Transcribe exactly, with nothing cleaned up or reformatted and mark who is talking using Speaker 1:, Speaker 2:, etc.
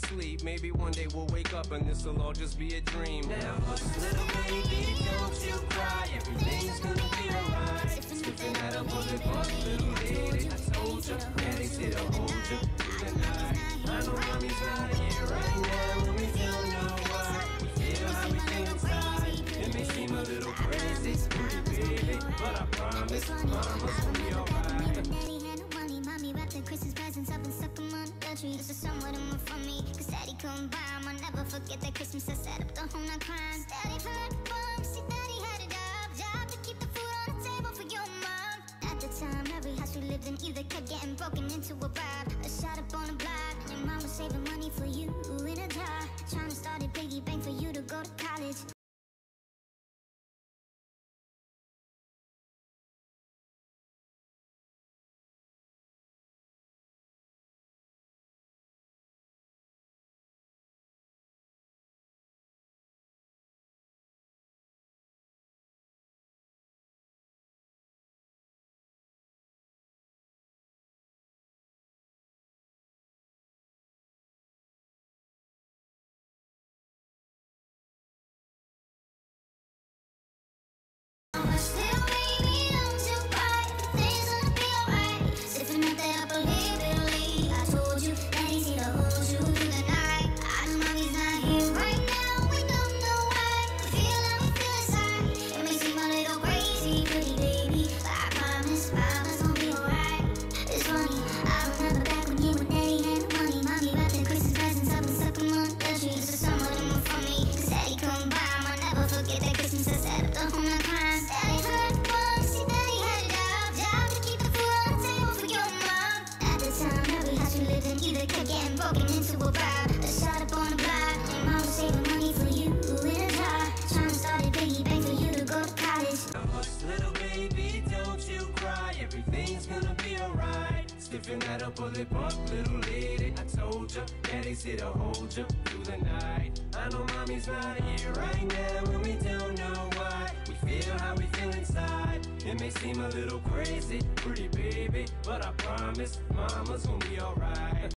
Speaker 1: sleep. Maybe one day we'll wake up and this'll all just be a dream. Now hush, little baby, don't you cry. Everything's gonna be alright. Sniffing at a bullet bump, little lady. I told you, daddy's here to hold you through the night. I know mommy's not here right now, and we don't know why. We feel how we feel inside. It may seem a little crazy, pretty baby, but I promise, mama's gonna be alright.
Speaker 2: Daddy had no money, mommy wrapped the Christmas presents up and stuck them on the tree. This is somewhat of more from me, cause daddy couldn't buy 'em. I'll never forget that Christmas I sat up the whole night crying. Daddy felt like a bum, see daddy had a job, job to keep the food on the table for your mom. At the time, every house we lived in either kept getting broken into a vibe, or shot up on a block. And your mom was saving money for you in a jar, trying to start a piggy bank for you to go to college.
Speaker 1: Sniffing at a bullet bump, little lady. I told you, daddy's here to hold you through the night. I know mommy's not here right now, and we don't know why. We feel how we feel inside. It may seem a little crazy, pretty baby, but I promise mama's gonna be alright.